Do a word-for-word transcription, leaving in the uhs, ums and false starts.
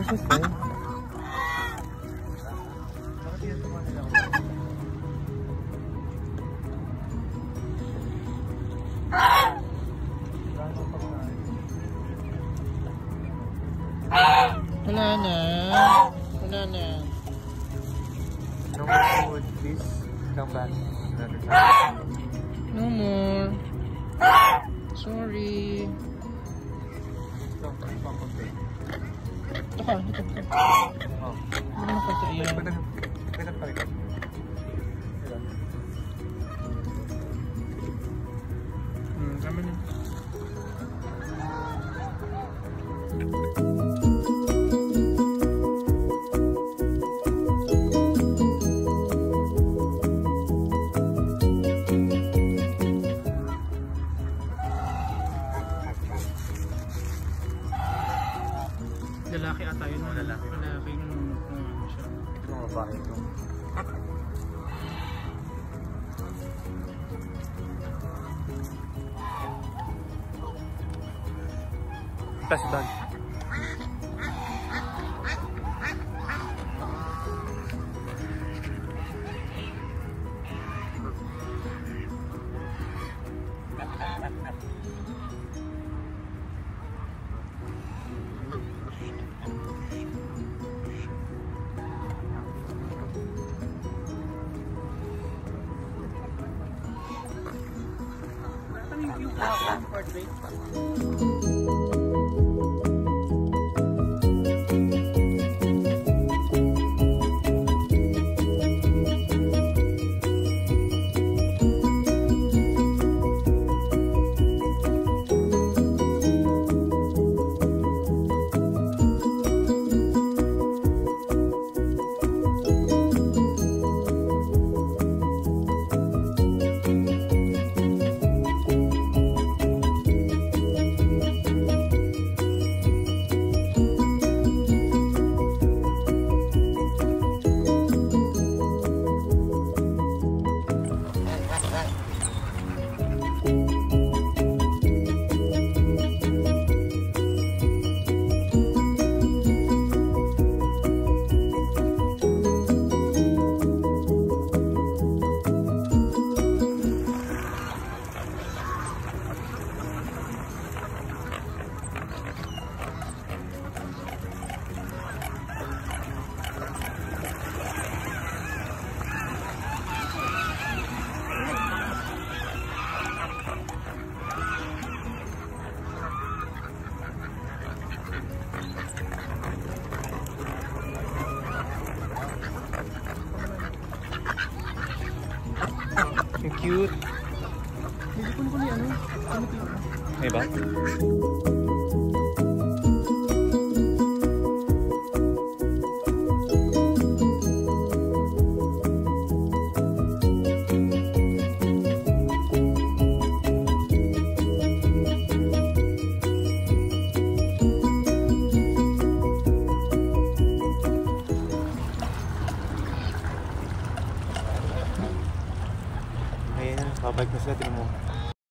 Wala na. Wala na. No more food, please. Come back another time. No more. Sorry. Ito, papunti. Ito ka, ito ka. Oh. Ano na kasi iyan? Pwede pa rin. Hmm, tama na. Lalaki ata yun. Lalaki. Lalaki nung ano siya. Ito mga bahay ito. Plastic bag. Cute. Hindi ko ni ano. Ano ito? May ba?